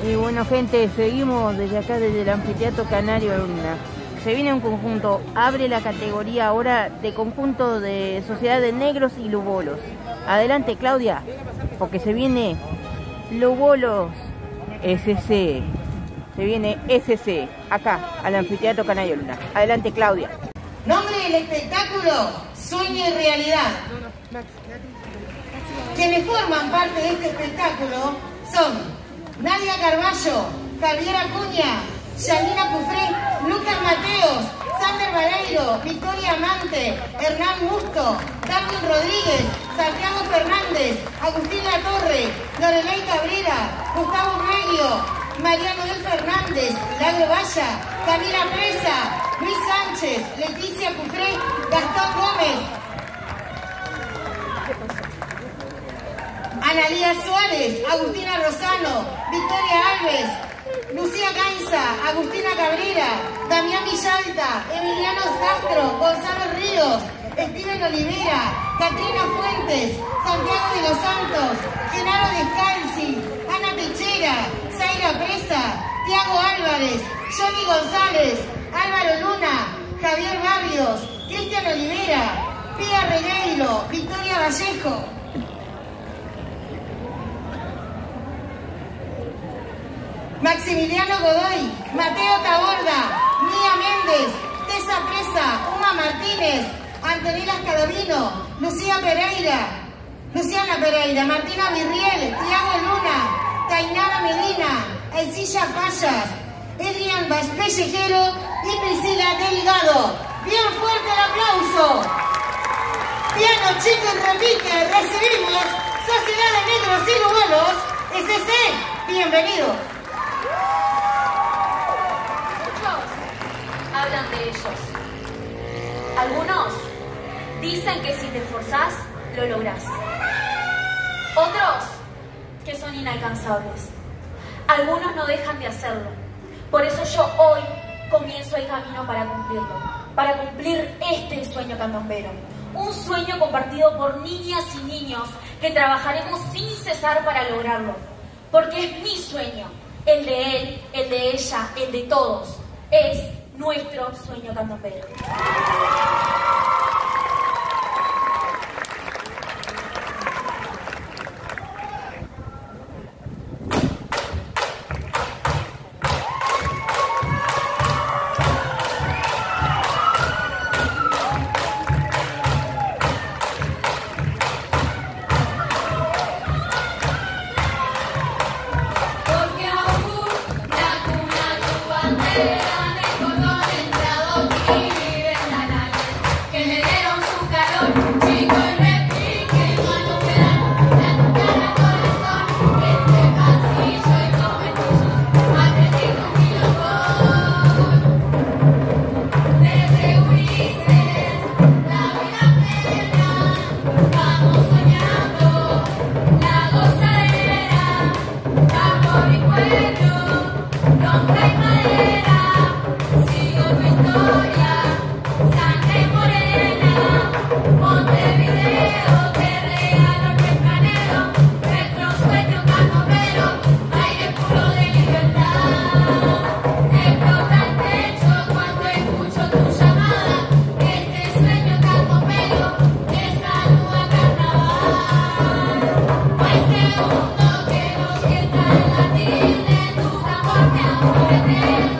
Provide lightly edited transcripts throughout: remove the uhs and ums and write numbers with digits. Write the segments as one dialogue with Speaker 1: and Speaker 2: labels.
Speaker 1: Y bueno, gente, seguimos desde acá, desde el Anfiteatro Canario Luna. Se viene un conjunto, abre la categoría ahora de conjunto de Sociedad de Negros y Lubolos. Adelante, Claudia, porque se viene Lubolos SC. Se viene SC, acá, al Anfiteatro Canario Luna. Adelante, Claudia.
Speaker 2: Nombre del espectáculo, Sueño y Realidad. Quienes forman parte de este espectáculo son Nadia Carballo, Javier Acuña, Yanina Cufré, Lucas Mateos, Sander Vareiro, Victoria Amante, Hernán Musto, Darwin Rodríguez, Santiago Fernández, Agustín Latorre, Lorelei Cabrera, Gustavo Meglio, María Noel Fernández, Milagro Valla, Camila Presa, Luis Sánchez, Leticia Cufré, Gastón Gómez, Analía Suárez, Agustina Rosano, Victoria Alves, Lucía Gainza, Agustina Cabrera, Damián Villalta, Emiliano Castro, Gonzalo Ríos, Steven Olivera, Catrina Fuentes, Santiago de los Santos, Genaro Descalzi, Ana Techera, Zaira Presa, Tiago Álvarez, Johnny González, Álvaro Luna, Javier Barrios, Cristian Olivera, Pía Regueiro, Victoria Vallejo, Maximiliano Godoy, Mateo Taborda, Mía Méndez, Tessa Presa, Uma Martínez, Antonella Scalabino, Luciana Pereira, Martina Virriel, Tiago Luna, Tainara Medina, Elcilla Payas, Adrián Pellejero y Priscila Delgado. Bien fuerte el aplauso. Piano, chicos, repite, recibimos Sociedad de Negros y Lubolos, SC. Bienvenidos.
Speaker 3: Hablan de ellos. Algunos dicen que si te esforzás, lo lográs. Otros que son inalcanzables. Algunos no dejan de hacerlo. Por eso yo hoy comienzo el camino para cumplirlo. Para cumplir este sueño candombero. Un sueño compartido por niñas y niños que trabajaremos sin cesar para lograrlo. Porque es mi sueño, el de él, el de ella, el de todos. Es nuestro sueño candombero.
Speaker 4: Que no sienta el latir de tu tambor, que aún me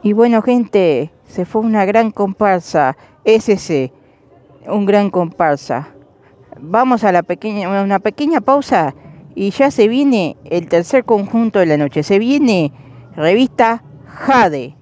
Speaker 1: Y bueno, gente, se fue una gran comparsa, SC, un gran comparsa. Vamos a una pequeña pausa y ya se viene el tercer conjunto de la noche. Se viene revista Jade.